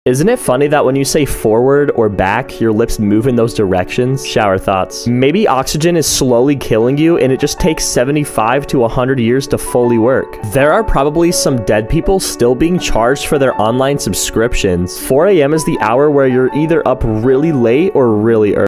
Isn't it funny that when you say forward or back, your lips move in those directions? Shower thoughts. Maybe oxygen is slowly killing you and it just takes 75 to 100 years to fully work. There are probably some dead people still being charged for their online subscriptions. 4 a.m. is the hour where you're either up really late or really early.